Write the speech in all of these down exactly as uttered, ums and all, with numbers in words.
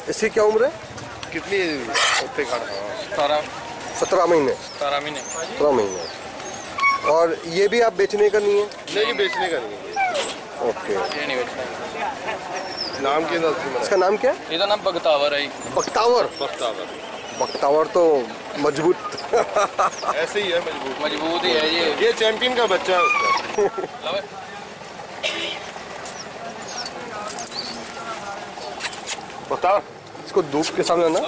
इसकी क्या उम्र है? कितनी सत्रह सत्रह महीने सत्रह महीने सत्रह महीने। और ये भी आप बेचने का नहीं है? नहीं, बेचने का नहीं है। ओके, ये नहीं बेचना। नाम क्या है इसका? नाम क्या है? इसका नाम बख्तावर है। बख्तावर? बख्तावर बख्तावर तो मजबूत ऐसे ही है, मजबूत मजबूत ही है ये। ये चैंपियन का बच्चा है उसका। बख्तावर, इसको धूप के सामने ना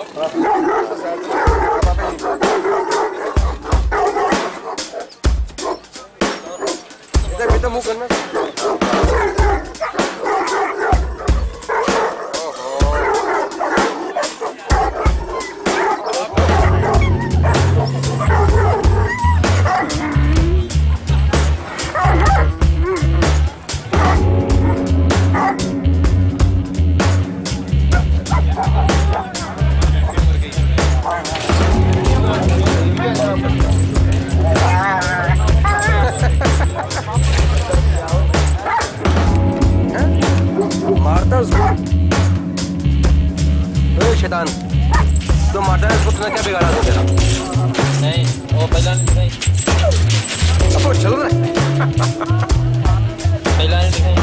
इधर बेटा मुंह करना। शैतान तो मारता है इसको, तुमने क्या बिगाड़ा तेरा? नहीं, वो पहला नहीं, अब वो चल रहा है। पहला नहीं दिखाई।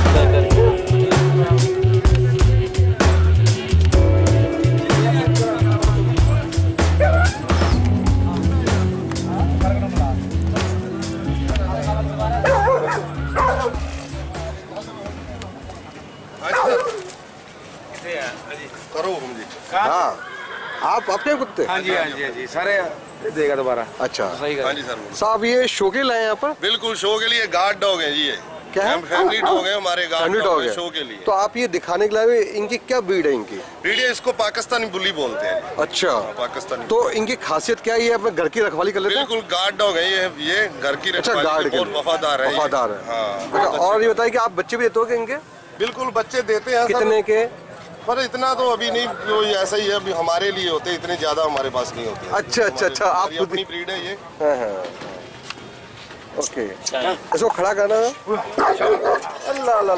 हाँ, आप अपने कुत्ते? हाँ जी हाँ जी हाँ जी, सारे देगा दोबारा। अच्छा, सही हाँ जी सर। साहब ये शो के लाए हैं यहाँ पर? बिल्कुल शो के लिए, गार्ड डॉग है जी ये। क्या है? फैमिली डॉग है हमारे, गार्ड डॉग है शो के लिए। तो आप ये दिखाने के लिए, इनकी क्या ब्रीड है? इनकी ब्रीड है, इसको पाकिस्तानी बुली बोलते हैं। अच्छा, पाकिस्तानी। तो इनकी खासियत क्या है? ये अपने घर की रखवाली कर लेते हैं? बिल्कुल गार्ड डॉग है ये, ये घर की रखवाली। अच्छा, गार्ड, बहुत वफादार है। वफादार है। हाँ। और ये बताइए कि आप बच्चे भी देते हो इनके? बिल्कुल बच्चे देते हैं। कितने के? पर इतना तो अभी नहीं, वो ऐसा ही है, अभी हमारे लिए होते हैं, इतने ज्यादा हमारे पास नहीं होते। अच्छा अच्छा अच्छा, आप खुद अपनी ब्रीड है ये। हाँ हाँ, ओके। इसको खड़ा करना है। अल्लाह अल्लाह,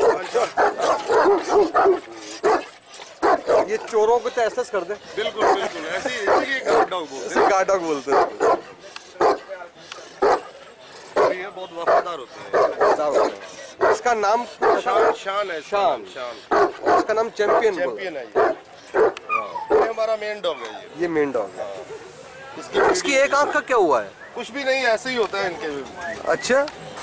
ये चोरों को तो एहसास कर दे। बिल्कुल बिल्कुल, ऐसे ही गार्ड डॉग बोलते हैं। गार्ड डॉग बोलते हैं। ये बहुत वफादार होते हैं। इसका नाम शान, शान है। शान, शान। इसका नाम चैंपियन चैंपियन है ये। ये हमारा मेन डॉग है ये। ये मेन डॉग है। इसकी इसकी एक आंख का क्या हुआ है? कुछ भी नहीं, ऐसे ही होता है इनके भी। अच्छा,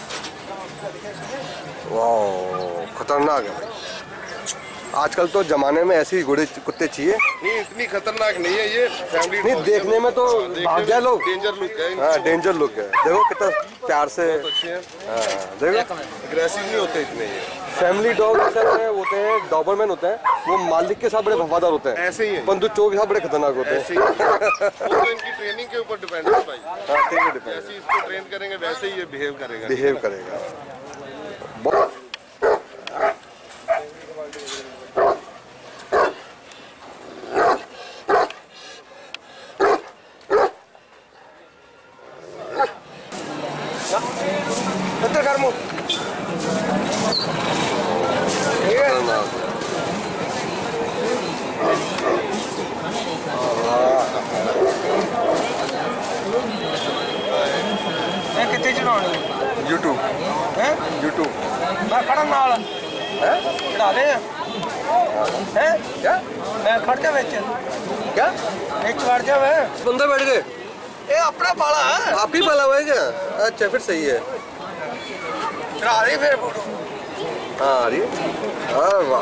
वाह, खतरनाक है। आजकल तो जमाने में ऐसे ही घोड़े कुत्ते चाहिए। नहीं, इतनी खतरनाक नहीं है ये, फैमिली नहीं, देखने में तो भाग जाए लोग। डेंजर लुक है। हाँ, डेंजर लुक है। देखो कितना प्यार से। हाँ, देखो अग्रेसिव नहीं होते इतने ये। फैमिली डॉग जैसे होते हैं, डॉबरमैन होते हैं, वो मालिक के साथ बड़े वफादार होते हैं। ऐसे ही है। परंतु चोर के साथ बड़े खतरनाक होते हैं। वो तो इनकी ट्रेनिंग के ऊपर डिपेंड है भाई। हाँ, ठीक है, डिपेंड। जैसे इसको ट्रेन करेंगे वैसे ही ये बिहेव करेगा। बिहेव करेगा। बहुत YouTube YouTube मैं खड़ा नाल है चढ़ा दे हैं क्या? मैं खड़ जा बेच क्या एक चढ़ जा मैं बंदे बैठ गए। ये अपना पाला है, आप ही पाला हुआ है क्या? अच्छा, फिर सही है। चढ़ा दे फिर फोटो। हाँ, आ रही है। अरे वाह,